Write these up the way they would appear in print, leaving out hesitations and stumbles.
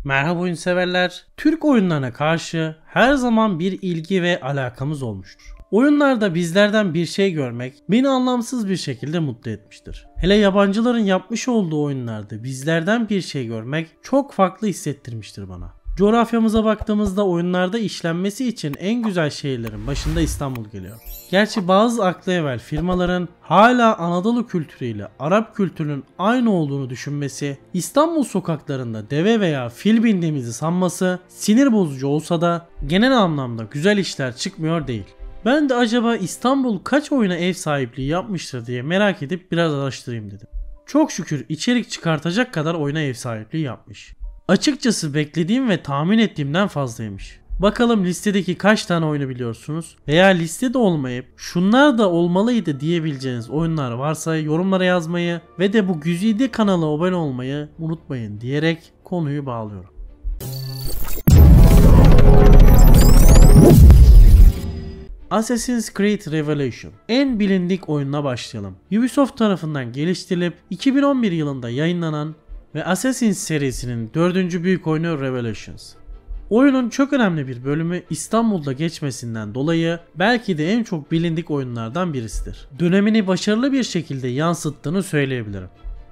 Merhaba oyun severler. Türk oyunlarına karşı her zaman bir ilgi ve alakamız olmuştur. Oyunlarda bizlerden bir şey görmek beni anlamsız bir şekilde mutlu etmiştir. Hele yabancıların yapmış olduğu oyunlarda bizlerden bir şey görmek çok farklı hissettirmiştir bana. Coğrafyamıza baktığımızda oyunlarda işlenmesi için en güzel şehirlerin başında İstanbul geliyor. Gerçi bazı aklı evvel firmaların hala Anadolu kültürüyle Arap kültürünün aynı olduğunu düşünmesi, İstanbul sokaklarında deve veya fil bindiğimizi sanması sinir bozucu olsa da genel anlamda güzel işler çıkmıyor değil. Ben de acaba İstanbul kaç oyuna ev sahipliği yapmıştır diye merak edip biraz araştırayım dedim. Çok şükür içerik çıkartacak kadar oyuna ev sahipliği yapmış. Açıkçası beklediğim ve tahmin ettiğimden fazlaymış. Bakalım listedeki kaç tane oyunu biliyorsunuz? Veya listede olmayıp şunlar da olmalıydı diyebileceğiniz oyunlar varsa yorumlara yazmayı ve de bu güzide kanala abone olmayı unutmayın diyerek konuyu bağlıyorum. Assassin's Creed Revelation. En bilindik oyunla başlayalım. Ubisoft tarafından geliştirilip 2011 yılında yayınlanan ve Assassin's serisinin 4. büyük oyunu Revelations. Oyunun çok önemli bir bölümü İstanbul'da geçmesinden dolayı belki de en çok bilindik oyunlardan birisidir. Dönemini başarılı bir şekilde yansıttığını söyleyebilirim.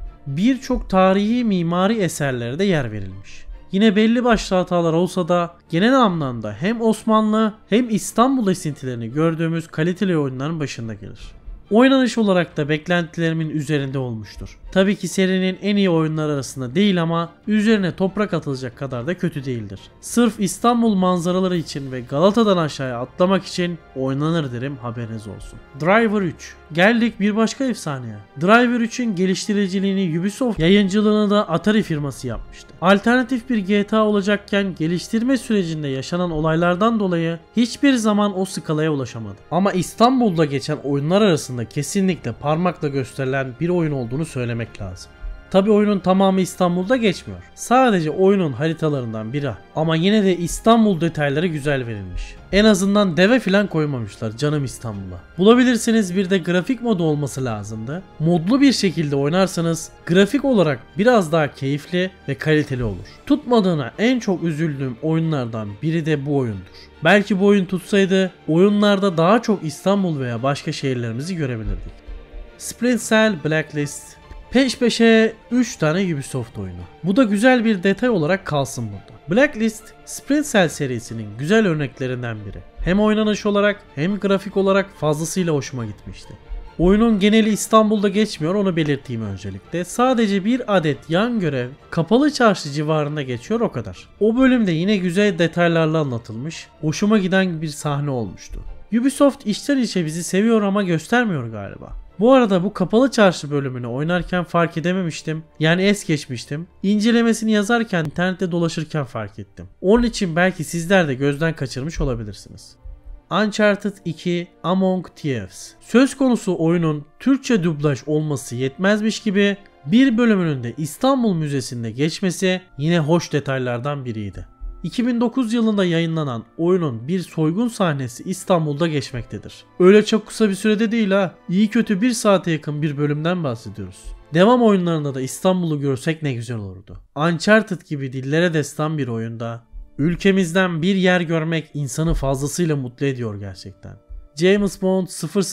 Birçok tarihi mimari eserlere de yer verilmiş. Yine belli başlı hatalar olsa da genel anlamda hem Osmanlı hem İstanbul esintilerini gördüğümüz kaliteli oyunların başında gelir. Oynanış olarak da beklentilerimin üzerinde olmuştur. Tabii ki serinin en iyi oyunlar arasında değil ama üzerine toprak atılacak kadar da kötü değildir. Sırf İstanbul manzaraları için ve Galata'dan aşağıya atlamak için oynanır derim, haberiniz olsun. Driver 3. Geldik bir başka efsaneye. Driver 3'ün geliştiriciliğini Ubisoft, yayıncılığını da Atari firması yapmıştı. Alternatif bir GTA olacakken geliştirme sürecinde yaşanan olaylardan dolayı hiçbir zaman o skalaya ulaşamadı. Ama İstanbul'da geçen oyunlar arasında kesinlikle parmakla gösterilen bir oyun olduğunu söylemek lazım. Tabi oyunun tamamı İstanbul'da geçmiyor. Sadece oyunun haritalarından biri. Ama yine de İstanbul detayları güzel verilmiş. En azından deve filan koymamışlar canım İstanbul'a. Bulabilirsiniz, bir de grafik modu olması lazımdı. Modlu bir şekilde oynarsanız grafik olarak biraz daha keyifli ve kaliteli olur. Tutmadığına en çok üzüldüğüm oyunlardan biri de bu oyundur. Belki bu oyun tutsaydı oyunlarda daha çok İstanbul veya başka şehirlerimizi görebilirdik. Splinter Cell Blacklist. Peş peşe 3 tane Ubisoft oyunu. Bu da güzel bir detay olarak kalsın burada. Blacklist, Splinter Cell serisinin güzel örneklerinden biri. Hem oynanış olarak hem grafik olarak fazlasıyla hoşuma gitmişti. Oyunun geneli İstanbul'da geçmiyor, onu belirteyim öncelikle. Sadece bir adet yan görev Kapalı Çarşı civarında geçiyor, o kadar. O bölümde yine güzel detaylarla anlatılmış, hoşuma giden bir sahne olmuştu. Ubisoft içten içe bizi seviyor ama göstermiyor galiba. Bu arada bu Kapalı Çarşı bölümünü oynarken fark edememiştim. Yani es geçmiştim. İncelemesini yazarken internette dolaşırken fark ettim. Onun için belki sizler de gözden kaçırmış olabilirsiniz. Uncharted 2 Among Thieves. Söz konusu oyunun Türkçe dublaj olması yetmezmiş gibi bir bölümünün de İstanbul Müzesi'nde geçmesi yine hoş detaylardan biriydi. 2009 yılında yayınlanan oyunun bir soygun sahnesi İstanbul'da geçmektedir. Öyle çok kısa bir sürede değil ha. İyi kötü 1 saate yakın bir bölümden bahsediyoruz. Devam oyunlarında da İstanbul'u görsek ne güzel olurdu. Uncharted gibi dillere destan bir oyunda ülkemizden bir yer görmek insanı fazlasıyla mutlu ediyor gerçekten. James Bond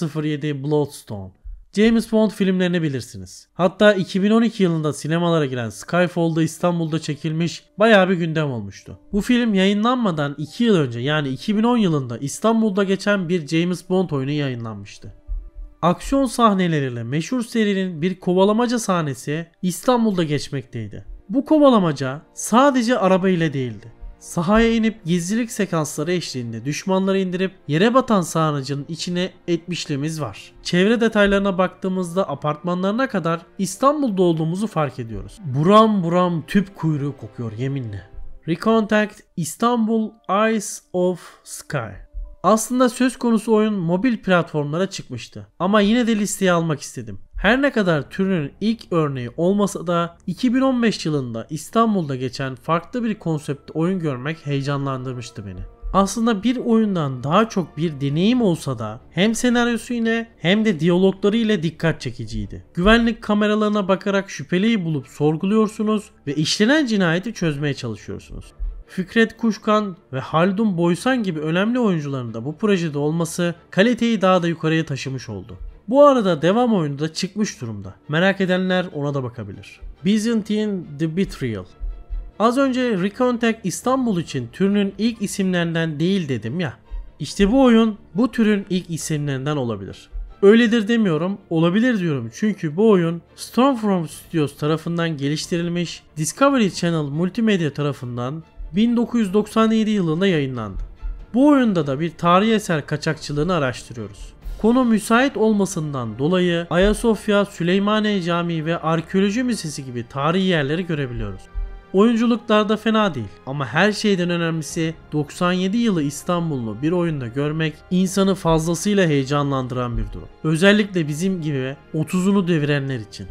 007 Bloodstone. James Bond filmlerini bilirsiniz. Hatta 2012 yılında sinemalara giren Skyfall'da İstanbul'da çekilmiş, bayağı bir gündem olmuştu. Bu film yayınlanmadan 2 yıl önce, yani 2010 yılında İstanbul'da geçen bir James Bond oyunu yayınlanmıştı. Aksiyon sahneleriyle meşhur serinin bir kovalamaca sahnesi İstanbul'da geçmekteydi. Bu kovalamaca sadece araba ile değildi. Sahaya inip gizlilik sekansları eşliğinde düşmanları indirip yere batan sarnıcın içine etmişliğimiz var. Çevre detaylarına baktığımızda apartmanlarına kadar İstanbul'da olduğumuzu fark ediyoruz. Buram buram tüp kuyruğu kokuyor yeminle. Recontact İstanbul Eyes of Sky. Aslında söz konusu oyun mobil platformlara çıkmıştı. Ama yine de listeye almak istedim. Her ne kadar türünün ilk örneği olmasa da 2015 yılında İstanbul'da geçen farklı bir konseptli oyun görmek heyecanlandırmıştı beni. aslında bir oyundan daha çok bir deneyim olsa da hem senaryosu ile hem de diyalogları ile dikkat çekiciydi. Güvenlik kameralarına bakarak şüpheliyi bulup sorguluyorsunuz ve işlenen cinayeti çözmeye çalışıyorsunuz. Fikret Kuşkan ve Haldun Boysan gibi önemli oyuncuların da bu projede olması kaliteyi daha da yukarıya taşımış oldu. Bu arada devam oyunu da çıkmış durumda. Merak edenler ona da bakabilir. Byzantine The Betrayal. Az önce Recontact İstanbul için türünün ilk isimlerinden değil dedim ya. İşte bu oyun bu türün ilk isimlerinden olabilir. Öyledir demiyorum, olabilir diyorum çünkü bu oyun Stormfront Studios tarafından geliştirilmiş, Discovery Channel Multimedia tarafından 1997 yılında yayınlandı. Bu oyunda da bir tarihi eser kaçakçılığını araştırıyoruz. Konu müsait olmasından dolayı Ayasofya, Süleymaniye Camii ve Arkeoloji Müzesi gibi tarihi yerleri görebiliyoruz. Oyunculuklar da fena değil ama her şeyden önemlisi 97 yılı İstanbul'u bir oyunda görmek insanı fazlasıyla heyecanlandıran bir durum. Özellikle bizim gibi 30'unu devirenler için.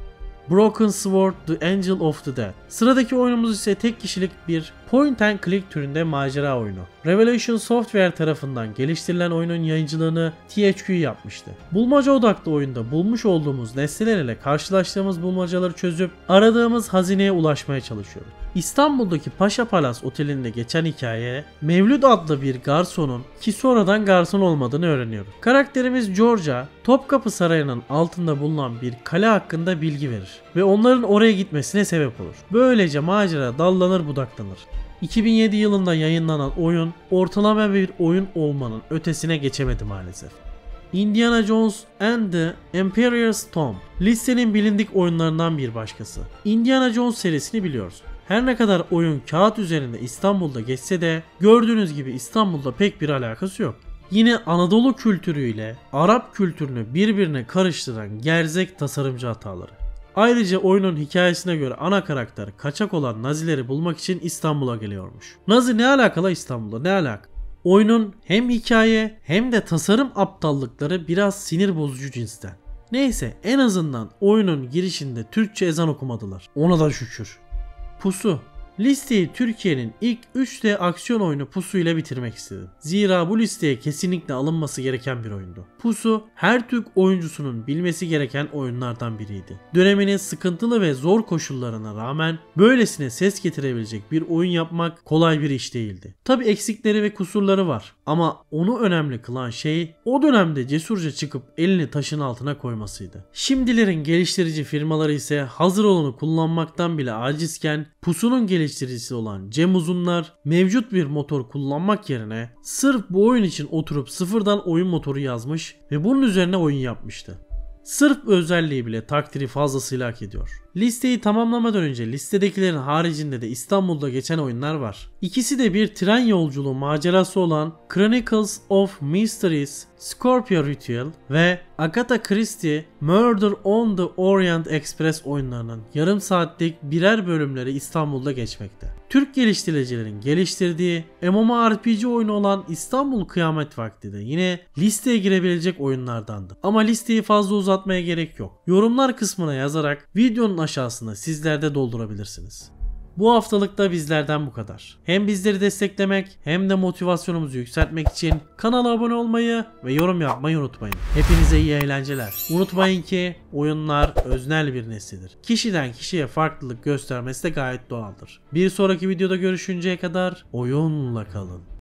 Broken Sword The Angel of the Dead. Sıradaki oyunumuz ise tek kişilik bir point and click türünde macera oyunu. Revelation Software tarafından geliştirilen oyunun yayıncılığını THQ yapmıştı. Bulmaca odaklı oyunda bulmuş olduğumuz nesneler ile karşılaştığımız bulmacaları çözüp aradığımız hazineye ulaşmaya çalışıyoruz. İstanbul'daki Paşa Palas Oteli'nde geçen hikaye Mevlüt adlı bir garsonun ki sonradan garson olmadığını öğreniyoruz. Karakterimiz George'a Topkapı Sarayı'nın altında bulunan bir kale hakkında bilgi verir ve onların oraya gitmesine sebep olur. Böylece macera dallanır budaklanır. 2007 yılında yayınlanan oyun ortalama bir oyun olmanın ötesine geçemedi maalesef. Indiana Jones and the Emperor's Tomb listenin bilindik oyunlarından bir başkası. Indiana Jones serisini biliyoruz. Her ne kadar oyun kağıt üzerinde İstanbul'da geçse de gördüğünüz gibi İstanbul'da pek bir alakası yok. Yine Anadolu kültürüyle Arap kültürünü birbirine karıştıran gerzek tasarımcı hataları. Ayrıca oyunun hikayesine göre ana karakter kaçak olan Nazileri bulmak için İstanbul'a geliyormuş. Nazi ne alakalı İstanbul'da, ne alaka? Oyunun hem hikaye hem de tasarım aptallıkları biraz sinir bozucu cinsten. Neyse, en azından oyunun girişinde Türkçe ezan okumadılar. Ona da şükür. Pusu. Listeyi Türkiye'nin ilk 3D aksiyon oyunu Pusu ile bitirmek istedim. Zira bu listeye kesinlikle alınması gereken bir oyundu. Pusu her Türk oyuncusunun bilmesi gereken oyunlardan biriydi. Döneminin sıkıntılı ve zor koşullarına rağmen böylesine ses getirebilecek bir oyun yapmak kolay bir iş değildi. Tabi eksikleri ve kusurları var ama onu önemli kılan şey o dönemde cesurca çıkıp elini taşın altına koymasıydı. Şimdilerin geliştirici firmaları ise hazır olanı kullanmaktan bile acizken Pusu'nun geliştiricisi olan Cem Uzunlar mevcut bir motor kullanmak yerine sırf bu oyun için oturup sıfırdan oyun motoru yazmış ve bunun üzerine oyun yapmıştı. Sırf özelliği bile takdiri fazlasıyla hak ediyor. Listeyi tamamlamadan önce listedekilerin haricinde de İstanbul'da geçen oyunlar var. İkisi de bir tren yolculuğu macerası olan Chronicles of Mysteries, Scorpio Ritual ve Agatha Christie Murder on the Orient Express oyunlarının yarım saatlik birer bölümleri İstanbul'da geçmekte. Türk geliştiricilerin geliştirdiği MMORPG oyunu olan İstanbul Kıyamet Vakti de yine listeye girebilecek oyunlardandı. Ama listeyi fazla uzatmaya gerek yok. Yorumlar kısmına yazarak videonun aşağısına sizler de doldurabilirsiniz. Bu haftalık da bizlerden bu kadar. Hem bizleri desteklemek hem de motivasyonumuzu yükseltmek için kanala abone olmayı ve yorum yapmayı unutmayın. Hepinize iyi eğlenceler. Unutmayın ki oyunlar öznel bir nesnedir. Kişiden kişiye farklılık göstermesi de gayet doğaldır. Bir sonraki videoda görüşünceye kadar oyunla kalın.